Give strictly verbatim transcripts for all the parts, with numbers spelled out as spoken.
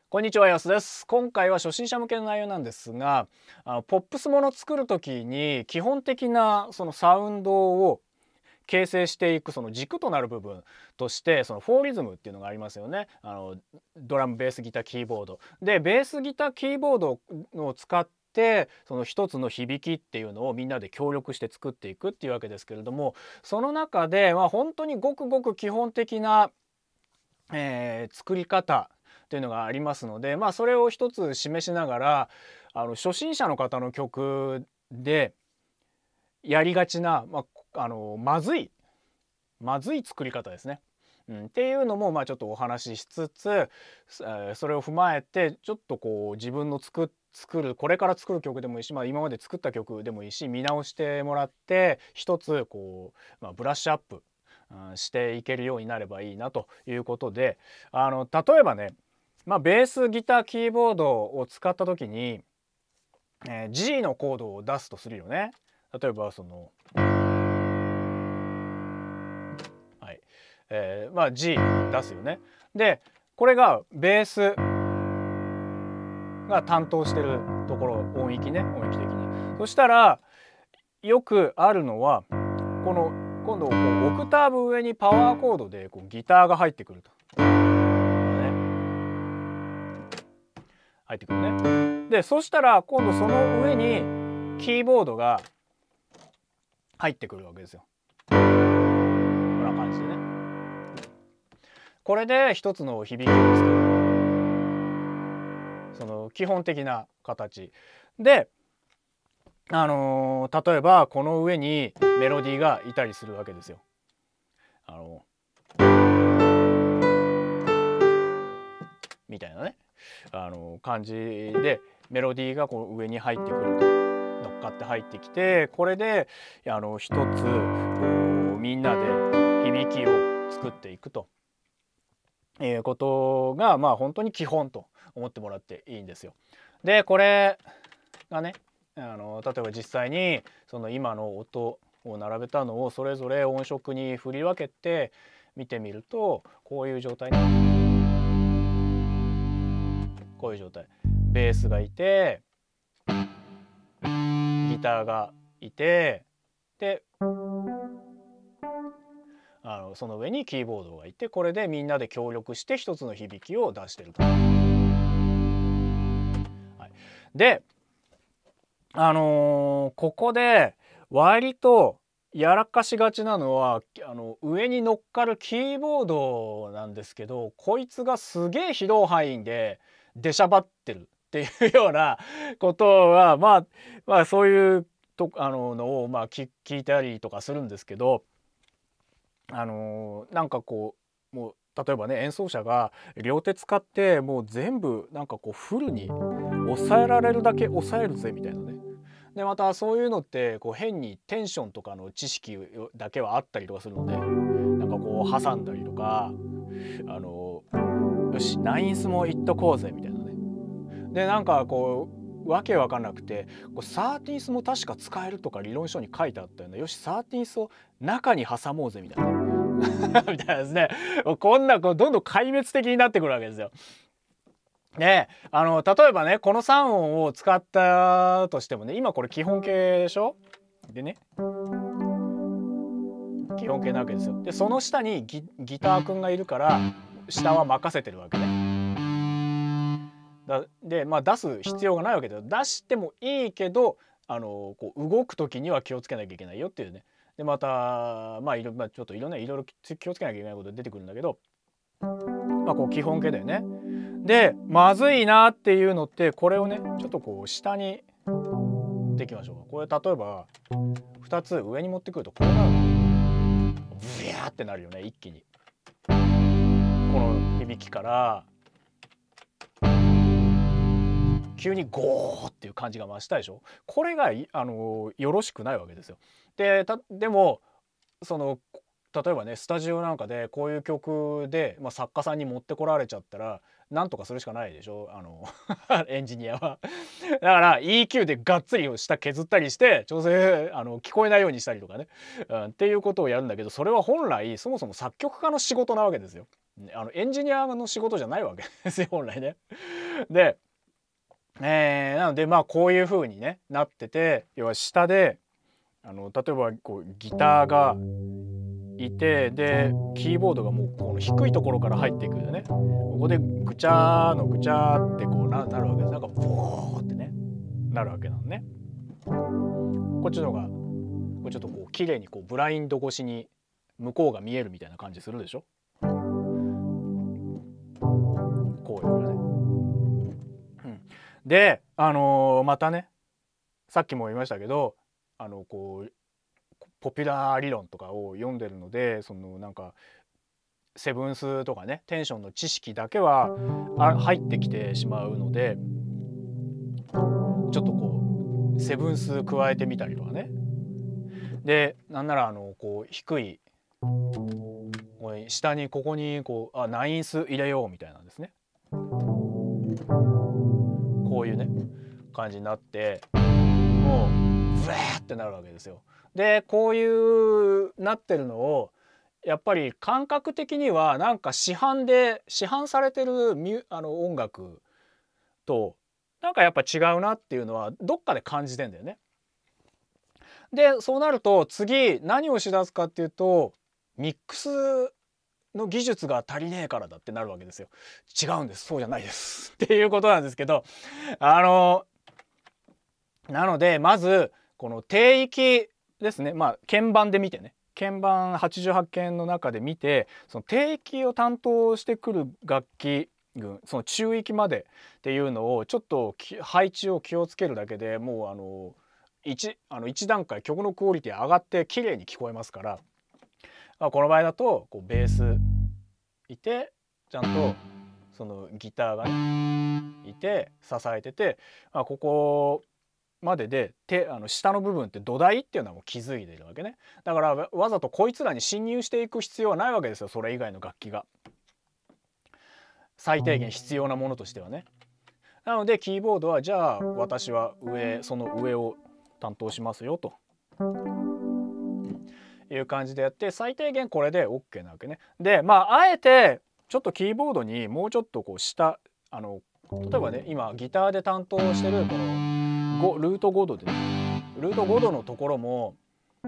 こんにちは、やすです。今回は初心者向けの内容なんですが、あのポップスものを作る時に基本的なそのサウンドを形成していくその軸となる部分としてそのフォーリズムっていうのがありますよね。あのドラム、ベース、ギター、キーボードでベース、ギター、キーボードを使ってその一つの響きっていうのをみんなで協力して作っていくっていうわけですけれども、その中でまあ本当にごくごく基本的な、えー作り方っていうのがありますので、まあ、それを一つ示しながらあの初心者の方の曲でやりがちな、まあ、あのまずいまずい作り方ですね。うん、っていうのもまあちょっとお話ししつつ、えーそれを踏まえてちょっとこう自分の作作るこれから作る曲でもいいし、まあ、今まで作った曲でもいいし見直してもらって一つこう、まあ、ブラッシュアップ、うん、していけるようになればいいなということで、あの例えばね、まあ、ベースギターキーボードを使った時に、えー G のコードを出すとするよね。例えばその、はい、えーまあ G 出すよね。でこれがベースが担当してるところ、音域ね、音域的に。そしたらよくあるのはこの今度こうオクターブ上にパワーコードでこうギターが入ってくると。入ってくるね。でそしたら今度その上にキーボードが入ってくるわけですよ。こんな感じでね。これで一つの響きを作る。その基本的な形で、あのー例えばこの上にメロディーがいたりするわけですよ。あのみたいなね、あの感じでメロディーがこう上に入ってくると、乗っかって入ってきて、これであの一つこうみんなで響きを作っていくということがまあ本当に基本と思ってもらっていいんですよ。でこれがね、あの例えば実際にその今の音を並べたのをそれぞれ音色に振り分けて見てみると、こういう状態ね。こういう状態。ベースがいてギターがいて、であのその上にキーボードがいて、これでみんなで協力して一つの響きを出してると。はい、であのーここで割とやらかしがちなのはあの上に乗っかるキーボードなんですけど、こいつがすげえ広い範囲で出しゃばってるっていうようなことは、まあ、まあそういうとあののをまあ聞聞いたりとかするんですけど、あのなんかこうもう例えばね、演奏者が両手使ってもう全部なんかこうフルに抑えられるだけ抑えるぜみたいなね。でまたそういうのってこう変にテンションとかの知識だけはあったりとかするので、なんかこう挟んだりとか、あのよしナインスもいっとこうぜみたいなね。でなんかこうわけわかんなくて、こうサーティンスも確か使えるとか理論書に書いてあったよね。よしサーティンスを中に挟もうぜみたいなみたいなですね。こんなこうどんどん壊滅的になってくるわけですよ。であの例えばね、このさん音を使ったとしてもね、今これ基本形でしょ。でね、基本形なわけですよ。でその下にギ、ギターくんがいるから下は任せてるわけね。だでまあ出す必要がないわけだよ。出してもいいけど、あのこう動く時には気をつけなきゃいけないよっていうね。でまたまあいろ、まあ、ちょっといろんないろいろ気をつけなきゃいけないこと出てくるんだけど、まあこう基本形だよね。でまずいなっていうのって、これをねちょっとこう下にできましょうか。これ例えばふたつ上に持ってくるとこうなるの。ブヤーってなるよね、一気に。この響きから急にゴーっていう感じが増したでしょ。これがあのよろしくないわけですよ。でたでもその例えばねスタジオなんかでこういう曲で、まあ、作家さんに持ってこられちゃったらなんとかするしかないでしょ、あのエンジニアは。だから イーキュー でがっつり下削ったりして調整あの聞こえないようにしたりとかね、うん、っていうことをやるんだけど、それは本来そもそも作曲家の仕事なわけですよ。 あのエンジニアの仕事じゃないわけですよ本来ね。で、えー、なのでまあこういう風にねなってて、要は下であの例えばこうギターがいて、でキーボードがもうこの低いところから入っていくよね。ここでぐちゃーのぐちゃーってこう な, なるわけです。なんかボーってねなるわけなのね。こっちの方がこうちょっとこう綺麗にこうブラインド越しに向こうが見えるみたいな感じするでしょ。こういうのね。うん、であのー、またねさっきも言いましたけど、あのこうポピュラー理論とかを読んでるので、そのなんかセブンスとかねテンションの知識だけは入ってきてしまうので、ちょっとこうセブンス加えてみたりとかね。でなんならあのこう低い下にここにこうあナインス入れようみたいなんですね。こういうね感じになってもうブワーってなるわけですよ。でこういうなってるのをやっぱり感覚的にはなんか市販で市販されてるミュあの音楽となんかやっぱ違うなっていうのはどっかで感じてんだよね。でそうなると次何をしだすかっていうとミックスの技術が足りねえからだってなるわけですよ。違うんです、そうじゃないですっていうことなんですけど、あのなのでまずこの低域ですね、まあ鍵盤で見てね、鍵盤はちじゅうはちけんの中で見て、その低域を担当してくる楽器群、その中域までっていうのをちょっと配置を気をつけるだけでもうあの 1, あのいち段階曲のクオリティ上がって綺麗に聞こえますから、まあ、この場合だとこうベースいてちゃんとそのギターがねいて支えてて、まあ、ここまでで手あの下の部分って土台っていうのはもう気づいているわけね。だからわざとこいつらに侵入していく必要はないわけですよ、それ以外の楽器が最低限必要なものとしてはね。なのでキーボードはじゃあ私は上その上を担当しますよという感じでやって、最低限これで OK なわけね。でまああえてちょっとキーボードにもうちょっとこう下あの例えばね今ギターで担当してるこのルートごどで、ね、ルートごどのところも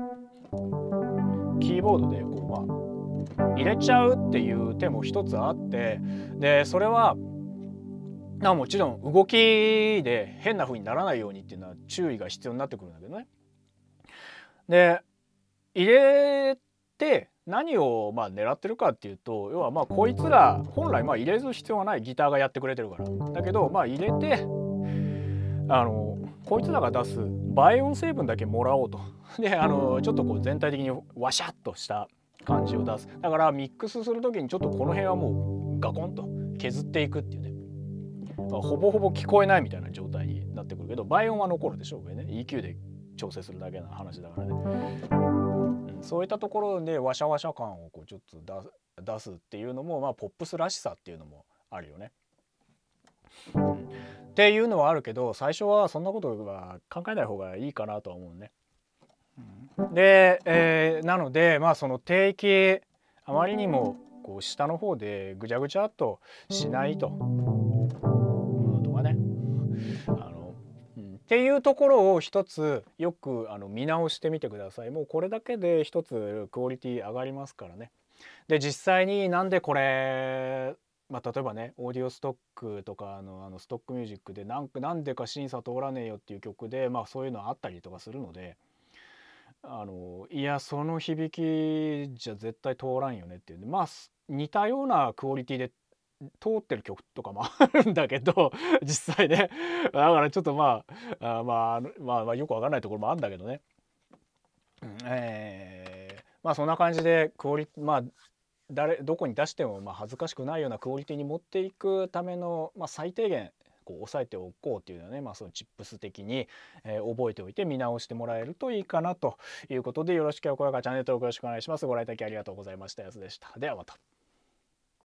キーボードでこう、まあ、入れちゃうっていう手も一つあって、でそれはもちろん動きで変な風にならないようにっていうのは注意が必要になってくるんだけどね。で入れて何をまあ狙ってるかっていうと、要はまあこいつら本来まあ入れる必要はない、ギターがやってくれてるからだけど、まあ入れてあのこいつらが出す倍音成分だけもらおうと。であのちょっとこう全体的にワシャッとした感じを出す。だからミックスする時にちょっとこの辺はもうガコンと削っていくっていうね、まあ、ほぼほぼ聞こえないみたいな状態になってくるけど倍音は残るでしょうね。 イーキュー で調整するだけの話だからね、うん、そういったところでワシャワシャ感をこうちょっと出すっていうのも、まあ、ポップスらしさっていうのもあるよね。うん、っていうのはあるけど最初はそんなことは考えない方がいいかなとは思うね。うん、で、えー、なのでまあその低域あまりにもこう下の方でぐちゃぐちゃっとしないと。とかね、あの、うん、っていうところを一つよくあの見直してみてください。もうこれだけで一つクオリティ上がりますからね。で実際になんでこれまあ、例えばねオーディオストックとかのあのストックミュージックでなんなんでか審査通らねえよっていう曲で、まあ、そういうのあったりとかするので、あのいやその響きじゃ絶対通らんよねっていう、まあ似たようなクオリティで通ってる曲とかもあるんだけど実際ね、だからちょっとまああまあまあまあよくわかんないところもあるんだけどね、うん、えー、まあそんな感じでクオリまあ誰どこに出してもまあ恥ずかしくないようなクオリティに持っていくための、まあ、最低限こう押さえておこうっていうのはね、まあ、そのチップス的に、えー、覚えておいて見直してもらえるといいかなということで、よろしければ高評価チャンネル登録よろしくお願いします。ご覧いただきありがとうございました。やすでした。ではまた。